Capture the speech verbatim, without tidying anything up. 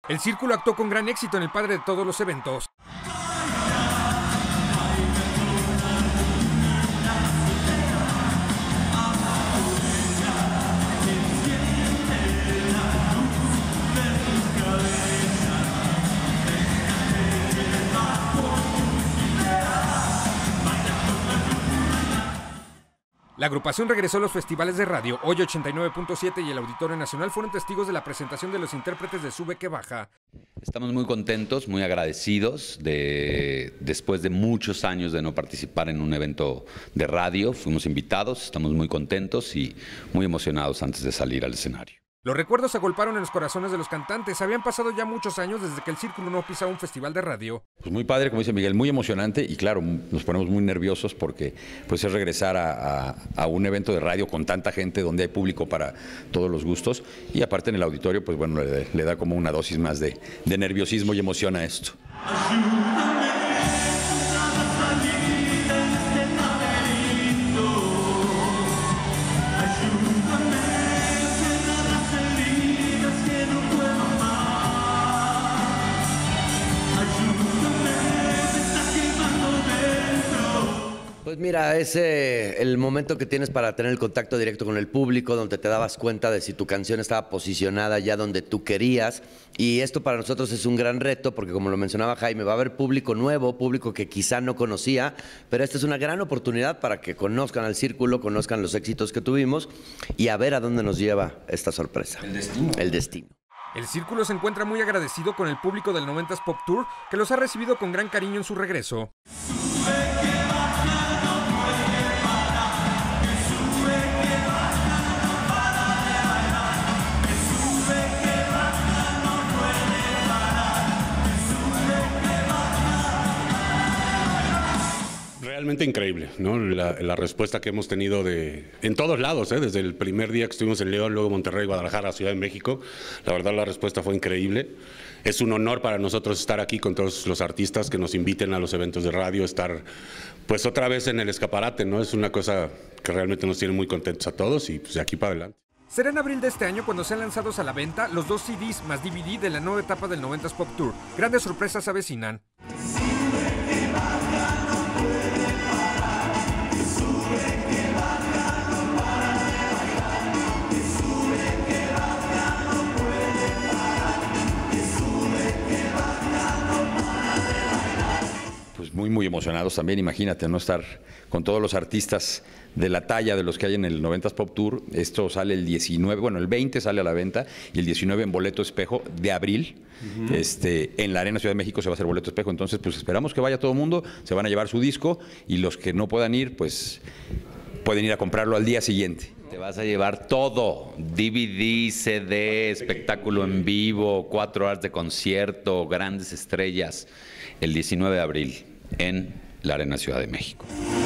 El Círculo actuó con gran éxito en el padre de todos los eventos. La agrupación regresó a los festivales de radio. Hoy ochenta y nueve punto siete y el Auditorio Nacional fueron testigos de la presentación de los intérpretes de Sube que Baja. Estamos muy contentos, muy agradecidos de después de muchos años de no participar en un evento de radio. Fuimos invitados, estamos muy contentos y muy emocionados antes de salir al escenario. Los recuerdos se agolparon en los corazones de los cantantes. Habían pasado ya muchos años desde que el Círculo no pisaba un festival de radio. Pues muy padre, como dice Miguel, muy emocionante y claro, nos ponemos muy nerviosos porque pues es regresar a, a, a un evento de radio con tanta gente donde hay público para todos los gustos y aparte en el auditorio pues bueno, le, le da como una dosis más de, de nerviosismo y emoción a esto. Pues mira, es eh, el momento que tienes para tener el contacto directo con el público, donde te dabas cuenta de si tu canción estaba posicionada ya donde tú querías. Y esto para nosotros es un gran reto, porque como lo mencionaba Jaime, va a haber público nuevo, público que quizá no conocía, pero esta es una gran oportunidad para que conozcan al Círculo, conozcan los éxitos que tuvimos y a ver a dónde nos lleva esta sorpresa. El destino. El destino. El Círculo se encuentra muy agradecido con el público del noventas Pop Tour, que los ha recibido con gran cariño en su regreso. Realmente increíble, ¿no? La, la respuesta que hemos tenido de en todos lados, ¿eh? Desde el primer día que estuvimos en León, luego Monterrey, Guadalajara, Ciudad de México. La verdad la respuesta fue increíble. Es un honor para nosotros estar aquí con todos los artistas que nos inviten a los eventos de radio, estar pues otra vez en el escaparate, ¿no? Es una cosa que realmente nos tiene muy contentos a todos y pues de aquí para adelante. Será en abril de este año cuando sean lanzados a la venta los dos C Ds más D V D de la nueva etapa del noventas Pop Tour. Grandes sorpresas se avecinan. Muy, muy emocionados también, imagínate, ¿no? Estar con todos los artistas de la talla de los que hay en el noventas Pop Tour. Esto sale el diecinueve, bueno, el veinte sale a la venta y el diecinueve en boleto espejo de abril. Uh-huh. este, en la Arena Ciudad de México se va a hacer boleto espejo, entonces pues esperamos que vaya todo el mundo, se van a llevar su disco y los que no puedan ir, pues pueden ir a comprarlo al día siguiente. Te vas a llevar todo, D V D, C D, espectáculo en vivo, cuatro horas de concierto, grandes estrellas, el diecinueve de abril. En la Arena Ciudad de México.